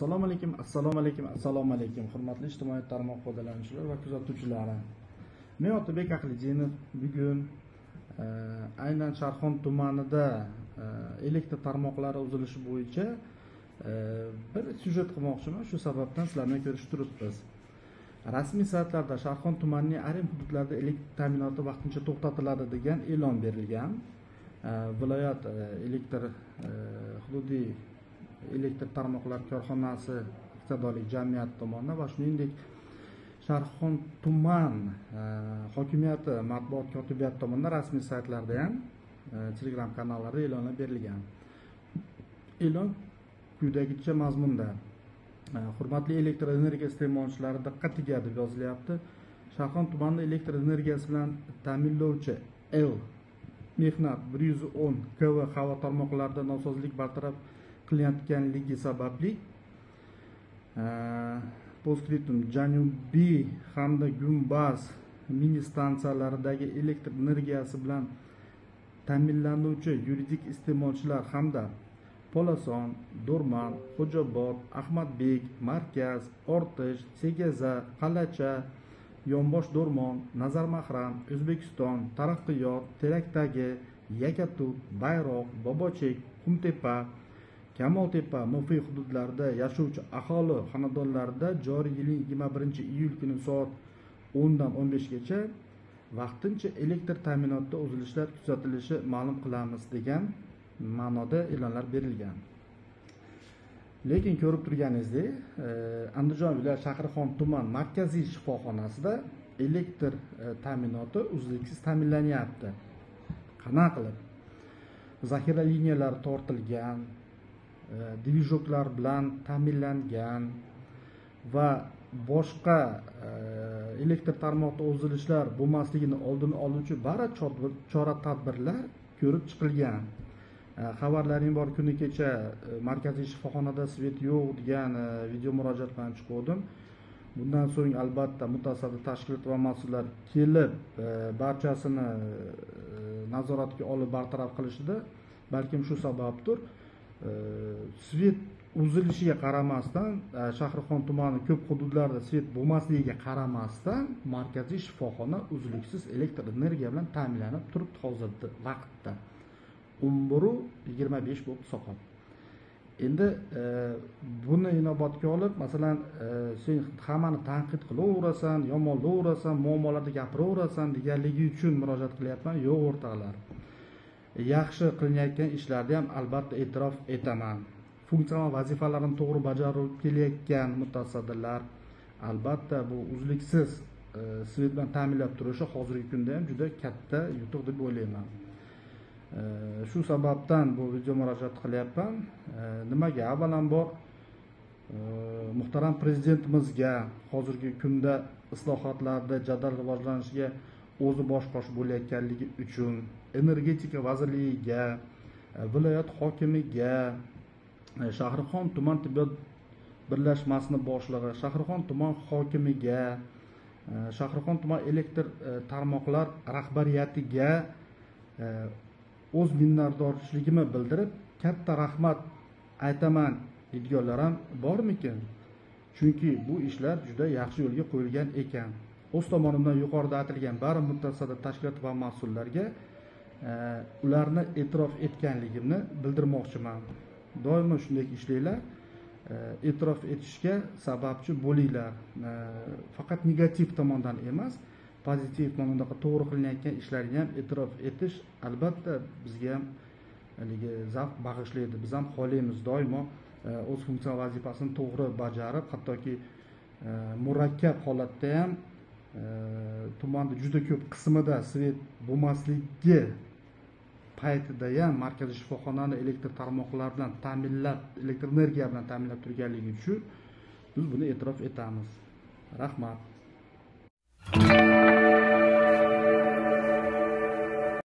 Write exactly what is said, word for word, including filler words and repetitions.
Assalomu alaykum, assalomu alaykum, assalomu alaykum. Hurmatli ijtimoiy tarmoq foydalanuvchilari va kuzatuvchilari. Men Otabek Ahlijinov bugun e, aynan Sharxon tumanida e, elektr tarmoqlari uzilishi bo'yicha e, bir syujet qilmoqchiman. Shu sababdan sizlar bilan ko'rishib turibmiz. Rasmiy saytlarda Sharxon tumanining ayrim hududlarida elektr ta'minoti vaqtincha to'xtatiladi degan e'lon berilgan. E, viloyat e, elektr e, hududiy elektr tarmoqlar korxonasi iqtidorli jamiyat tomonidan va shuningdek Sharxon tuman e, hokimiyati matbuot kotibiyati tomonidan rasmiy saytlarda ham e, Telegram kanallarda e'lonlar berilgan. E'lon quyidagicha mazmunda: e, hurmatli elektr energiya iste'molchilari diqqatiga deb yozilyapti. Sharxon tumanida elektr energiyasi bilan ta'minlovchi L mehnat bir yuz o'n kV havo tarmoqlarida nosozlik bartaraf qilinayotganligi sababli postkritum Janubiy hamda Gumbaz mini stansiyalaridagi elektr energiyasi bilan ta'minlanuvchi yuridik iste'molchilar hamda Polason, Do'rman, Xo'jobod, Ahmadbek, Markaz, Ortish, Segaza, Qalacha, Yonbosh Do'rmon, Nazarmahram, O'zbekiston, Taraqqiyot, Terakdagi, Yakatut, Bayroq, Bobochek, Qumtepa, Kamoltepa, Mufiy hududlarida yashovchi aholi xonadonlarida joriy yilning yigirma birinchi iyul kuni soat o'ndan o'n beshgacha vaqtincha elektr ta'minotida uzilishlar kuzatilishi ma'lum qilamiz degan ma'noda e'lonlar berilgan. Lekin ko'rib turganingizdek, Andijon viloyat Shahrixon tuman markaziy shifoxonasida elektr ta'minoti uzluksiz ta'minlanyapti. Qanaqa qilib? Zaxira liniyalari tortilgan, divizoklar bilan ta'minlangan va boshqa elektr tarmoqda uzilishlar bo'lmasligini oldini oluvchi barcha chora-tadbirlar ko'rib chiqilgan. Xabarlaring bor, kuni kecha markaziy shifoxonada svet yo'q degan video murojaat bilan chiqdim. Bundan so'ng albatta mutasaddi tashkilot va mas'ullar kelib barchasini nazoratga olib bartaraf qilishdi. Balkim shu sababdir. Svet uzilishiga qaramasdan, Shahrixon tumani ko'p hududlarda svet bo'lmasligiga qaramasdan markaziy shifoxona uzluksiz elektr energiya bilan ta'minlanib turibdi hozirgi vaqtda. o'n bir yigirma besh bo'lib soat. Endi e, buni inobatga olib, masalan, e, sen hammani tanqid qilaverasan, yomonlayverasan, muammolarni gapiraverasan deganligi uchun murojaat qilyapman. Yo'q o'rtoqlar. Yaxshi qilinayotgan ishlarni ham albatta e'tirof etaman. Funksional vazifalarini to'g'ri bajarib kelayotgan mutasaddilar albatta bu uzluksiz e, svet bilan ta'minlab turishi hozirgi kunda ham juda katta yutuq deb o'ylayman. E, shu sababdan bu video murojaat qilyapman. E, nimaga? Avvalambor e, muhtaram prezidentimizga hozirgi kunda islohotlarda jadal rivojlanishiga o'zi bosh qosh bo'layotganligi uchun, energetika vazirligiga, viloyat hokimiga, Shahrixon tuman tibbiyot birlashmasini boshlig'i, Shahrixon tuman hokimiga, Shahrixon tuman elektr tarmoqlar rahbariyatiga o'z minnatdorchiligimni bildirib, katta rahmat aytaman deydiganlar ham bormikin? Chunki bu ishlar juda yaxshi yo'lga qo'yilgan ekan. O'z tomonimdan yuqorida aytilgan barcha mutasaddi tashkilot va mas'ullarga e, ularni e'tirof etganligimni bildirmoqchiman. Doimo shunday ishlanglar, e, e'tirof etishga sababchi bo'linglar. E, faqat negativ tomondan emas, pozitiv tomonda to'g'ri qilinayotgan ishlarga ham e'tirof etish albatta bizga ham haligi zavq bag'ishlaydi. Biz ham xohlaymiz doimo e, o'z funksion vazifasini to'g'ri bajarib, hattoki e, murakkab holatda ham tumanda juda ko'p qismida svet bo'lmasligi paytida ham markaziy shifoxonani elektr tarmoqlari bilan ta'minlab, elektr energiya bilan ta'minlab turganligi uchun biz buni e'tirof etamiz. Rahmat.